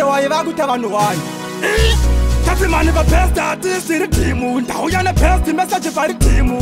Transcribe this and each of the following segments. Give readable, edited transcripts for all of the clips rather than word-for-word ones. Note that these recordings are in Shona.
se waiva kuita vanhu wai tati mani vabest artist iri timu ndauya nebest message vari timu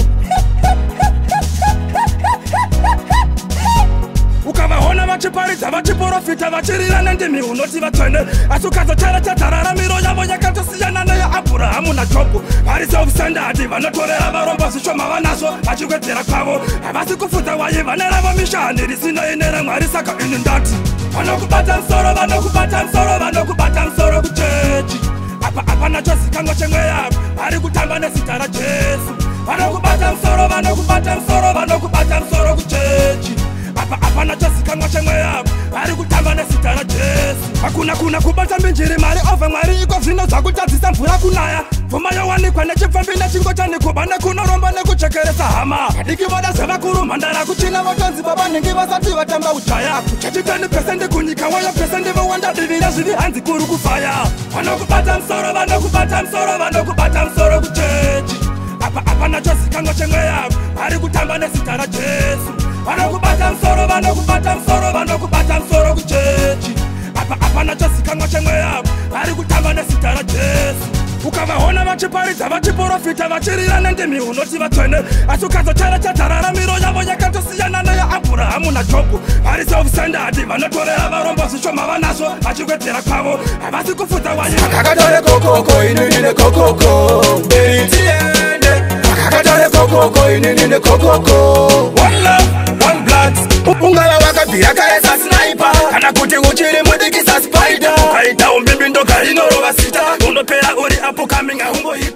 ukavaona vachiparidza vachiprofita vachirira nendimi unoti vatsvene asi ukazocherechedzarara miro yavo yakatosiyana neyaabhurahamu najobhu vari self-standard vanotorera varombo zvishoma vanazvo vachikwedzera kwavo havasi kufudza waiva neravo mishani risinei neremwari saka ini ndati vanokubata musoro vanokubata musoro vanokubata musoro kuchechi apa hapana chozikanwa chemweya vari kutamba nezita rajesu vanokubata musoro vanokubata musoro vanokubata musoro kuchechi apa hapana chozikanwa chemweya vari kutamba nezita rajesu hakuna kuna kubata mbinjiri mari ove mwari iko zvino zvakutadzisa mvura kunaya pfuma yowanikwa nechipfambi nechingocha nekuba nekunoromba nekuchekeresa hama vadiki voda zvevakuru mhandara kuchina vatonzi vavanhengi vasati vatamba ujaya kuchechi 20% kunyika wayo pesendi vowanda divi rezvivi hanzi kuru kufaya vanokubata musoro vanokubata musoro vanokubata musoro kuchechi apa hapana chozikanwa chemweya vari kutamba nezita rajesu vanokubata musoro vanokubata musoro vanokubata musoro kuchechi apa hapana chozikanwa chemweya vari kutamba nezita rajesu ukavaona vachiparidza vachiprofita vachirira nendimi unoti vatsvene asi ukazocherechedzarara miro yavo yakatosiyana neyaabhurahamu najobhu vari self-standard vanotorera varombo zvishoma vanazvo vachikwedzera kwavo havasi kufudza waikakatore kokoko ininine kokoko beritiende kakatore kokoko ininine kokoko one love one blood ungava wakabhira kaesa sniper kana kuti uchiri mudikisa spider kaita umbimbi ndoga inorova sita unopera uri apo coming ahungo